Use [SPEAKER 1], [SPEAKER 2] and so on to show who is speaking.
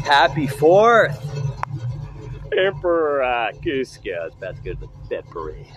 [SPEAKER 1] Happy 4th! Emperor Kuzco. It's about to go to the bed parade.